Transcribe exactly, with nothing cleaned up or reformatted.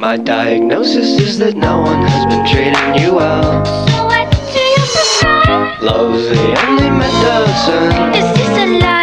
My diagnosis is that no one has been treating you well. So what do you prescribe? Love's the only medicine. Is this a lie?